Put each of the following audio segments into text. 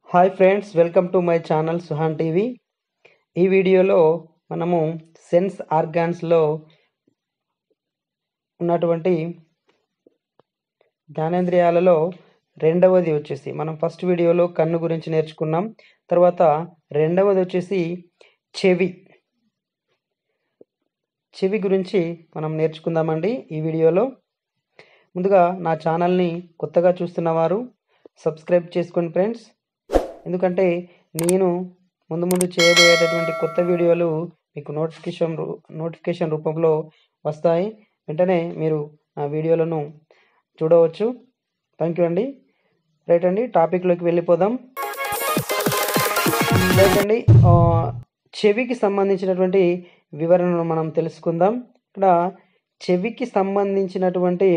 Hi friends, welcome to my channel Suhan TV. ఈ వీడియోలో మనము సెన్స్ ఆర్గాన్స్లో ఉన్నటువంటి జ్ఞానేంద్రియాలలో రెండవది వచ్చేసి మనం ఫస్ట్ వీడియోలో కన్ను గురించి నేర్చుకున్నాం. తర్వాత రెండవది వచ్చేసి చెవి గురించి మనం నేర్చుకుందామండి ఈ వీడియోలో. ముందుగా నా ఛానల్ని కొత్తగా చూస్తున్న వారు సబ్స్క్రైబ్ చేసుకోండి ఫ్రెండ్స్, ఎందుకంటే నేను ముందు చేయబోయేటటువంటి కొత్త వీడియోలు మీకు నోటిఫికేషన్ రూపంలో వస్తాయి. వెంటనే మీరు ఆ వీడియోలను చూడవచ్చు. థ్యాంక్ యూ అండి. రైట్ అండి, టాపిక్లోకి వెళ్ళిపోదాం. రైట్ అండి, చెవికి సంబంధించినటువంటి వివరణను మనం తెలుసుకుందాం. ఇక్కడ చెవికి సంబంధించినటువంటి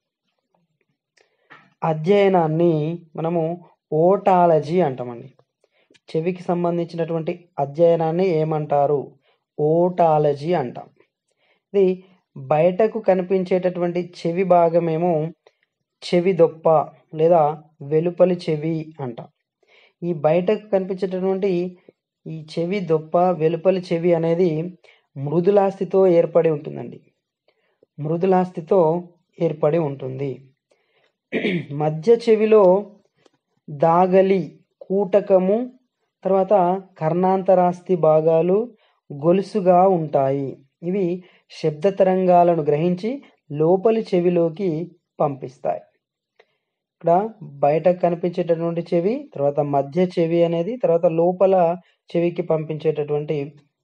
అధ్యయనాన్ని మనము ఓటాలజీ అంటామండి. చెవికి సంబంధించినటువంటి అధ్యయనాన్ని ఏమంటారు? ఓటాలజీ అంటాం. ఇది బయటకు కనిపించేటటువంటి చెవి భాగమేమో చెవి దొప్ప లేదా వెలుపలి చెవి అంటాం. ఈ బయటకు కనిపించేటటువంటి ఈ చెవి దొప్ప వెలుపలి చెవి అనేది మృదులాస్థితో ఏర్పడి ఉంటుందండి. మృదులాస్థితో ఏర్పడి ఉంటుంది. మధ్య చెవిలో దాగలి, కూటకము, తర్వాత కర్ణాంతరాస్థి భాగాలు గొలుసుగా ఉంటాయి. ఇవి శబ్ద తరంగాలను గ్రహించి లోపలి చెవిలోకి పంపిస్తాయి. ఇక్కడ బయట కనిపించేటటువంటి చెవి, తర్వాత మధ్య చెవి అనేది, తర్వాత లోపల చెవికి పంపించేటటువంటి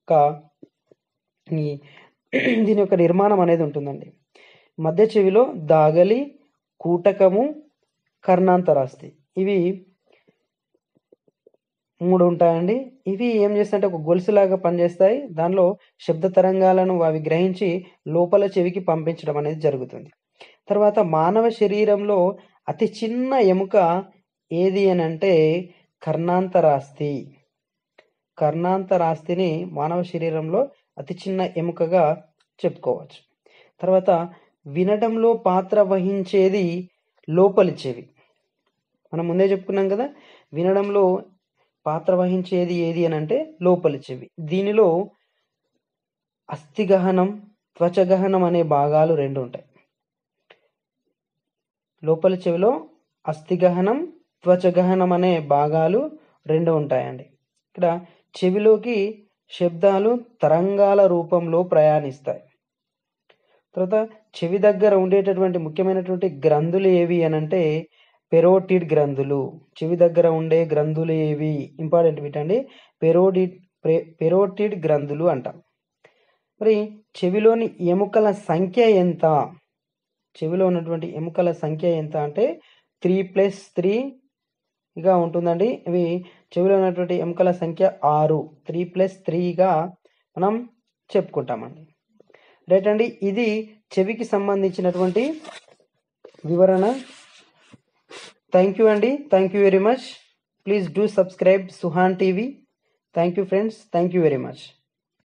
దీని యొక్క నిర్మాణం అనేది ఉంటుందండి. మధ్య చెవిలో దాగలి, కూటకము, కర్ణాంతరాస్థి ఇవి 3 ఉంటాయండి. ఇవి ఏం చేస్తాయంటే ఒక గొలుసులాగా పనిచేస్తాయి. దానిలో శబ్ద తరంగాలను అవి గ్రహించి లోపల చెవికి పంపించడం అనేది జరుగుతుంది. తర్వాత మానవ శరీరంలో అతి చిన్న ఎముక ఏది అని అంటే కర్ణాంతరాస్థి. కర్ణాంతరాస్థిని మానవ శరీరంలో అతి చిన్న ఎముకగా చెప్పుకోవచ్చు. తర్వాత వినడంలో పాత్ర వహించేది లోపలి చెవి. మనం ముందే చెప్పుకున్నాం కదా, వినడంలో పాత్ర వహించేది ఏది అని అంటే లోపలి చెవి. దీనిలో అస్థిగహనం, త్వచగహనం అనే భాగాలు 2 ఉంటాయి. లోపలి చెవిలో అస్థిగహనం, త్వచగహనం అనే భాగాలు 2 ఉంటాయండి. ఇక్కడ చెవిలోకి శబ్దాలు తరంగాల రూపంలో ప్రయాణిస్తాయి. తర్వాత చెవి దగ్గర ఉండేటటువంటి ముఖ్యమైనటువంటి గ్రంథులు ఏవి అని అంటే పెరోటిడ్ గ్రంథులు. చెవి దగ్గర ఉండే గ్రంథులు ఏవి? ఇంపార్టెంట్ వీటండి. పెరోటిడ్ గ్రంథులు అంటాం. మరి చెవిలోని ఎముకల సంఖ్య ఎంత? చెవిలో ఉన్నటువంటి ఎముకల సంఖ్య ఎంత అంటే 3+3గా ఉంటుందండి. ఇవి చెవిలో ఉన్నటువంటి ఎముకల సంఖ్య 6. 3+3గా మనం చెప్పుకుంటామండి. రైట్ అండి, ఇది చెవికి సంబంధించినటువంటి వివరణ. థ్యాంక్ యూ అండి. Thank you very much. Please do subscribe Suhan TV. Thank you friends. Thank you very much.